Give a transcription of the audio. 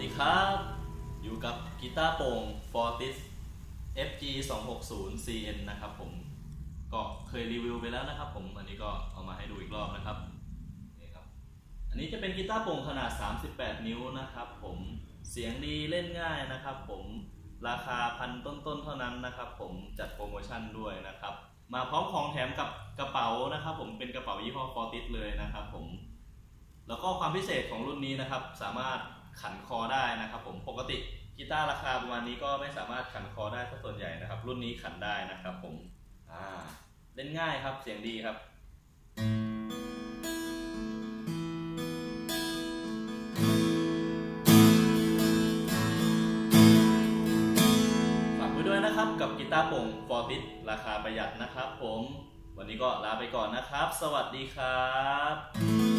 ดีครับอยู่กับกีตาร์โปร่ง Fortis FG 260 CN นะครับผมก็เคยรีวิวไปแล้วนะครับผมอันนี้ก็เอามาให้ดูอีกรอบนะครับนี่ครับอันนี้จะเป็นกีตาร์โปร่งขนาด38นิ้วนะครับผมเสียงดีเล่นง่ายนะครับผมราคาพันต้นๆเท่านั้นนะครับผมจัดโปรโมชั่นด้วยนะครับมาพร้อมของแถมกับกระเป๋านะครับผมเป็นกระเป๋ายี่ห้อ Fortis เลยนะครับผมแล้วก็ความพิเศษของรุ่นนี้นะครับสามารถขันคอได้นะครับผมปกติกีตาร์ราคาประมาณนี้ก็ไม่สามารถขันคอได้สักส่วนใหญ่นะครับรุ่นนี้ขันได้นะครับผมเล่นง่ายครับเสียงดีครับฝากไว้ด้วยนะครับกับกีตาร์โปร่ง Fortis ราคาประหยัดนะครับผมวันนี้ก็ลาไปก่อนนะครับสวัสดีครับ